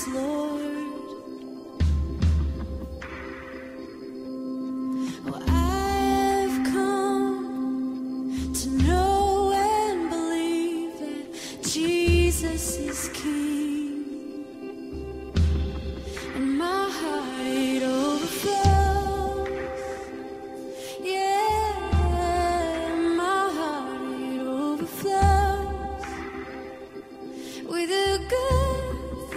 Lord. Oh, I've come to know and believe that Jesus is King, and my heart it overflows. Yeah, my heart it overflows with a good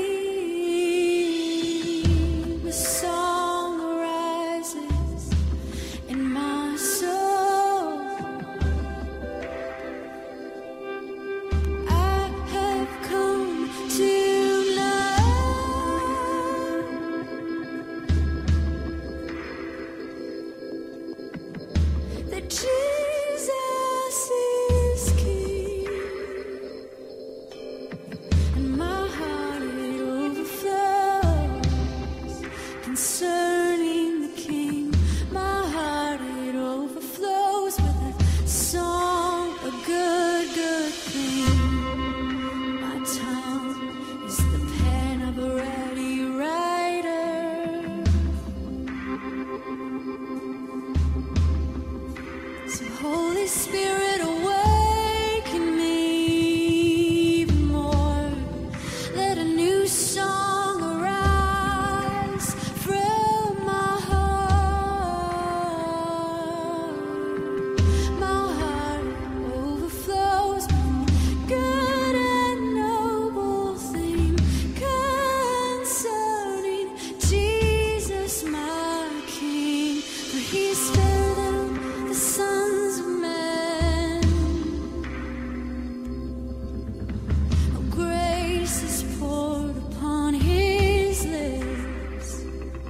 thing. The song arises in my soul. I have come to know that Jesus is King, and my heart it overflows concerning the King. My heart it overflows with a song, a good, good thing. My tongue is the pen of a ready writer. So Holy Spirit, awaken me even more. Let a new song arise from my heart. My heart overflows with good and noble thing concerning Jesus, my King. For He's fairer than the sons of men. Oh, grace is poured upon His lips.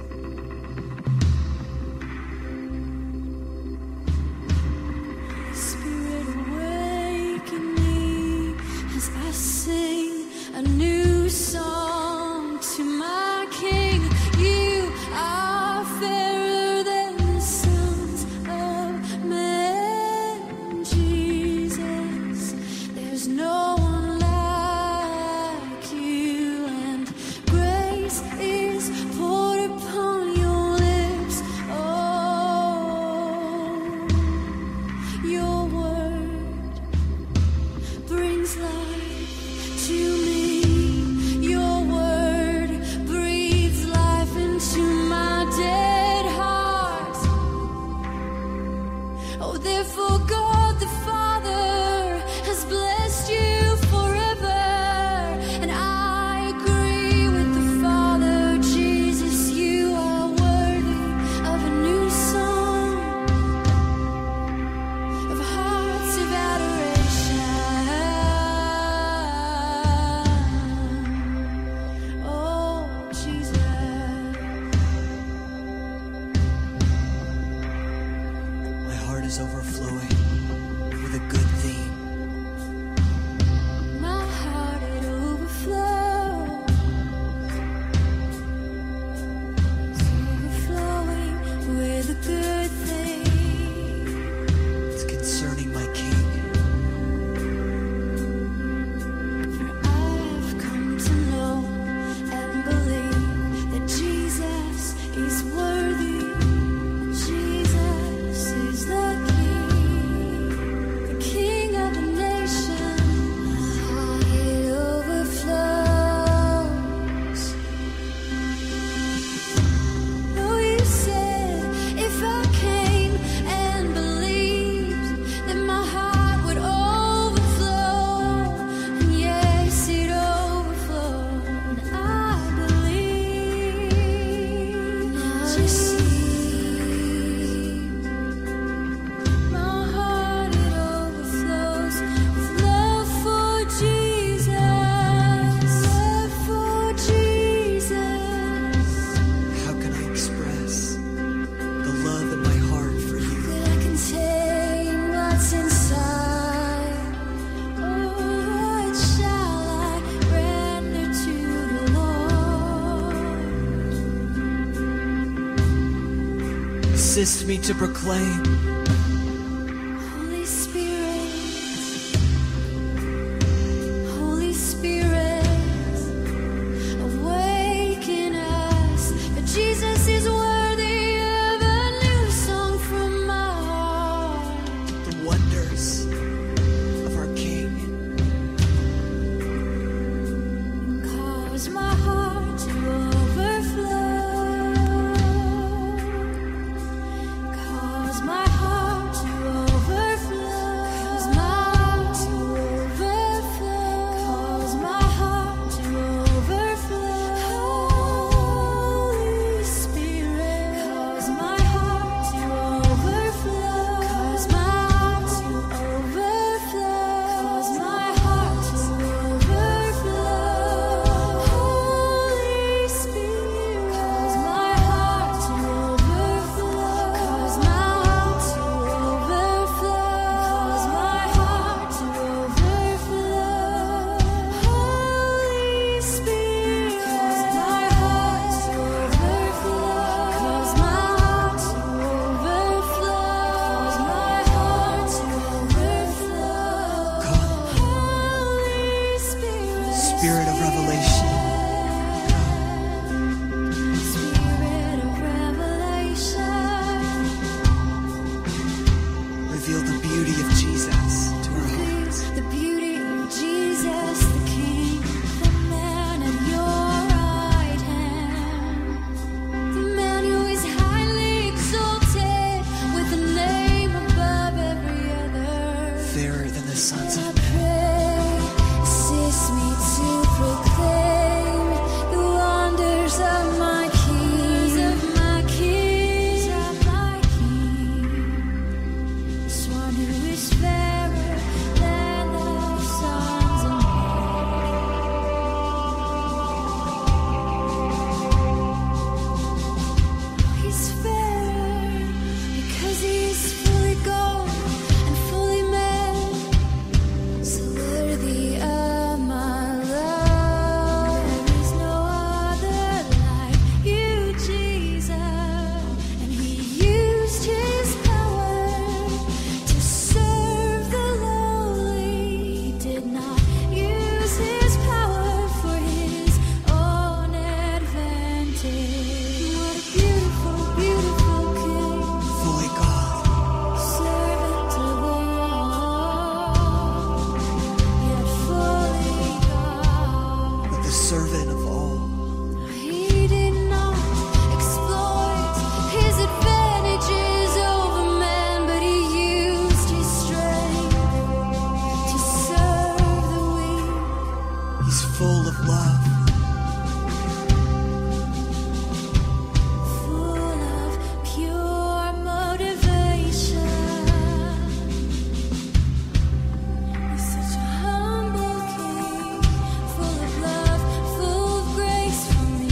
Spirit, awaken me as I sing a new song to my King. You are fairer than the sons of men, Jesus. There's no one like you, and grace is poured upon your lips. Oh, your word brings life to me. Your word breathes life into my dead heart. Oh, therefore God the Father has blessed you forever, and I agree with the Father. Jesus, you are worthy of a new song, of hearts of adoration. Oh, Jesus. My heart is overflowing with a good theme. My heart it overflows. It's overflowing with a good thing. It's concerning my King. For I've come to know and believe that Jesus is worthy. Jesus is the King of the nation. My heart it overflows. Oh, you said if I came and believed that my heart would overflow, and yes, it overflowed. And I believe. Now you see, my heart it overflows with love for Jesus, love for Jesus. How can I express the love in my heart for you? That I contain what's inside. Oh, what shall I render to the Lord? Assist me to proclaim Holy Spirit, Holy Spirit, away. Spirit of revelation. Spirit of revelation. Reveal the beauty of Jesus to our hearts. The beauty of Jesus, the King, the man at your right hand, the man who is highly exalted with a name above every other. Fairer than the sons I of men. pray, assist me to proclaim the wonders of my King, of my King, of my King. This one who is fairer than the sons of men. He's fairer because he is fully God and fully man. So worthy of my love, there is no other like you, Jesus. And he used his power to serve the lowly. He did not use his power for his own advantage. What a beautiful, beautiful King. Fully God. Servant of all, yet fully God. But the servant of all. He did not exploit his advantages over man, but he used his strength to serve the weak. He's full of love. Full of pure motivation. He's such a humble King, full of love, full of grace for me.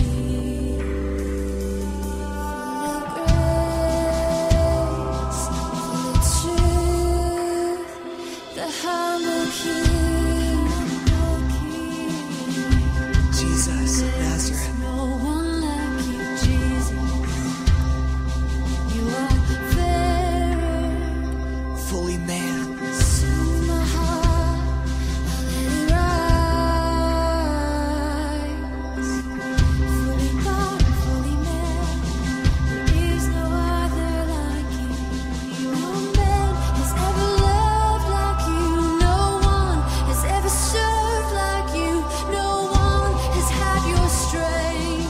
Full of grace, full of truth. The humble King, Jesus of Nazareth. no one like you, Jesus. You are fairer. Fully man. Soon my heart, I'll let it rise. Fully God, fully man. There is no other like you. No man has ever loved like you. No one has ever served like you. No one has had your strength.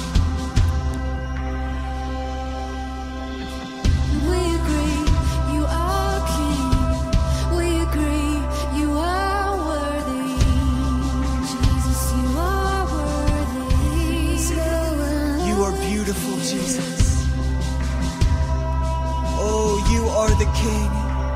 We agree, you are King. We agree, you are worthy. Jesus, you are worthy. You are beautiful, Jesus. Oh, you are the King.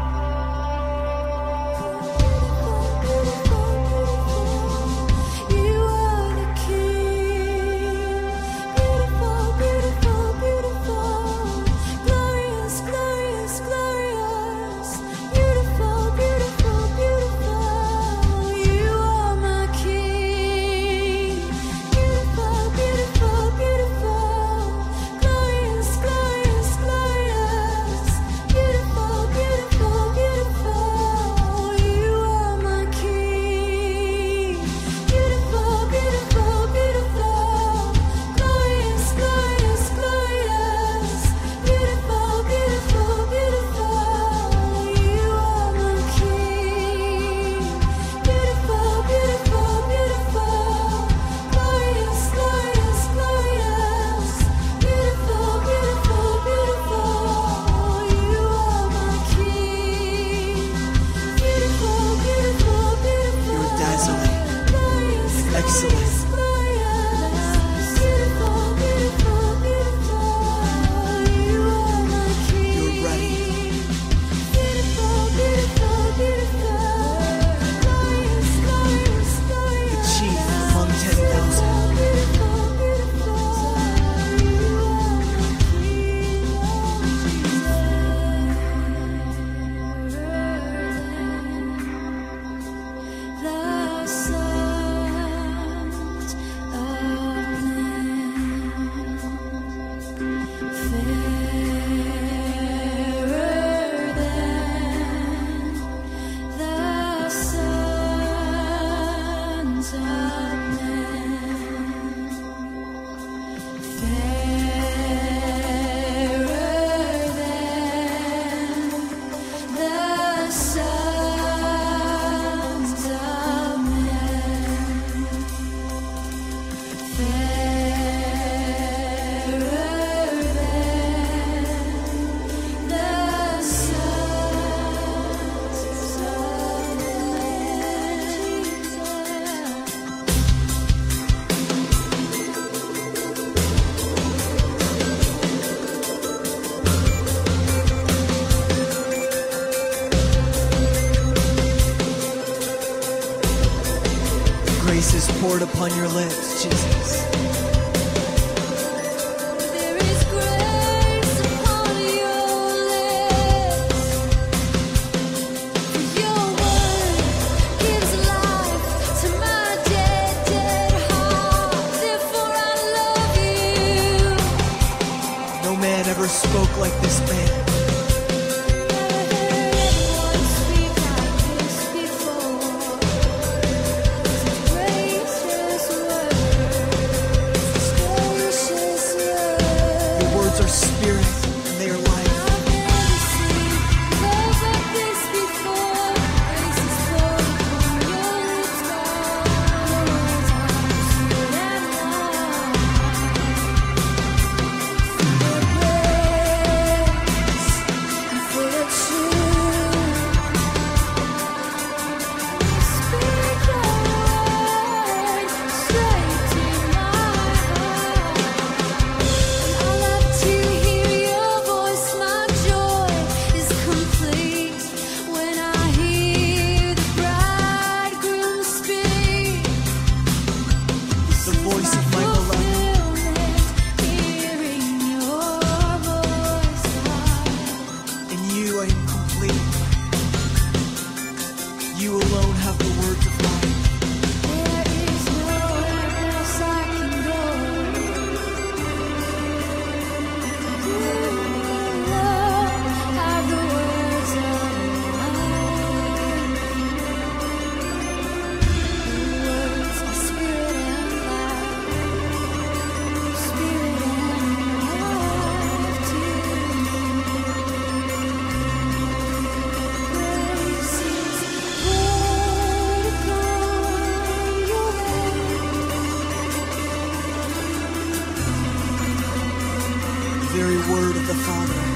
You are the King. Beautiful, beautiful, beautiful. Glorious, glorious, glorious. Beautiful, beautiful, beautiful. You are my King. Beautiful, beautiful, beautiful. Glorious, glorious, glorious. Beautiful, beautiful, beautiful. You are my King. Beautiful, beautiful, beautiful. Glorious, glorious, glorious. Beautiful, beautiful, beautiful. You are my King. Beautiful, beautiful, beautiful. Glorious, glorious, glorious. Beautiful, beautiful, beautiful. You are my King. Beautiful, beautiful, beautiful. You're dazzling. Glorious, Excellent. glorious, beautiful, beautiful, beautiful. You are my King. You're ready. Beautiful, beautiful, beautiful. Glorious, glorious, glorious. The chief among 10,000. Beautiful, beautiful. You are my King. The sun. praises poured upon your lips, Jesus. There is grace upon your lips. Your word gives life to my dead, dead heart. Therefore I love you. No man ever spoke like this man. Never heard anyone speak like this before. Such gracious words, gracious words. Your words are spirit and they are life. I've never seen love like this before. Grace is flowing from your lips, God. Your words are sweet and light. For the grace and for the truth. Speak your word straight to my heart. I love to hear your voice. My joy is complete when I hear the bridegroom speak. The voice of my beloved. Hearing your voice, God. In you I am complete. You alone have the words of life. There is nowhere else I can go. You alone have the words of life. Your words are spirit and life, spirit and life to me. Grace is poured upon your head. The very word of the Father.